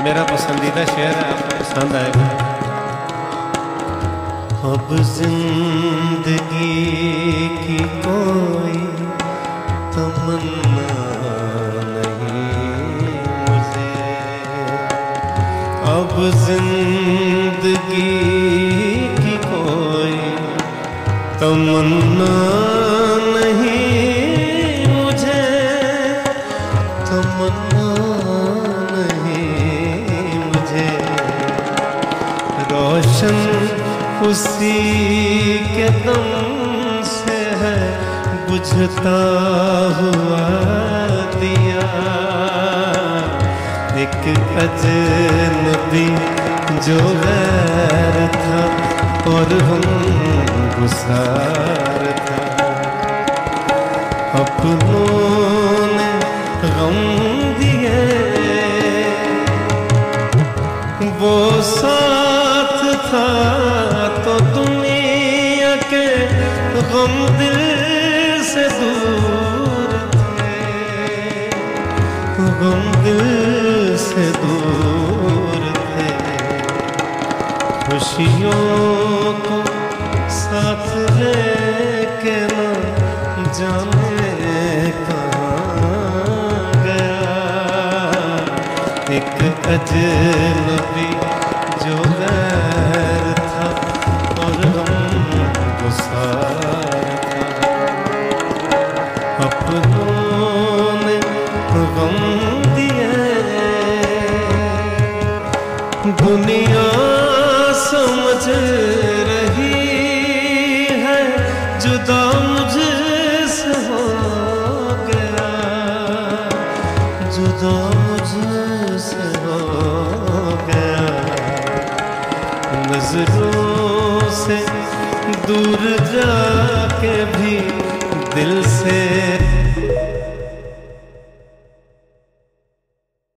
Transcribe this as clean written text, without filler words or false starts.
मेरा पसंदीदा शेर है, आपको पसंद आएगा। अब जिंदगी की कोई तमन्ना नहीं मुझे, अब जिंदगी की कोई तमन्ना नहीं मुझे, तमन्ना नहीं मुझे। रोशन उसी के दम से है बुझता हुआ दिया, एक अजनबी जो गैर था और हम गुसार था। अपनों ने गम दिए वो साथ था, तो दुनिया के गम दिल से दूर थे, गम दिल से दूर थे। खुशियों को साथ लेके ना जाने कहाँ गया, एक अजनबी जो गैर था और हम गुसार था। अपनों ने गम दिए, दुनिया समझ रही है जुदा मुझसे हो गया, जुदा मुझसे हो गया। नजरों से दूर जाके भी दिल से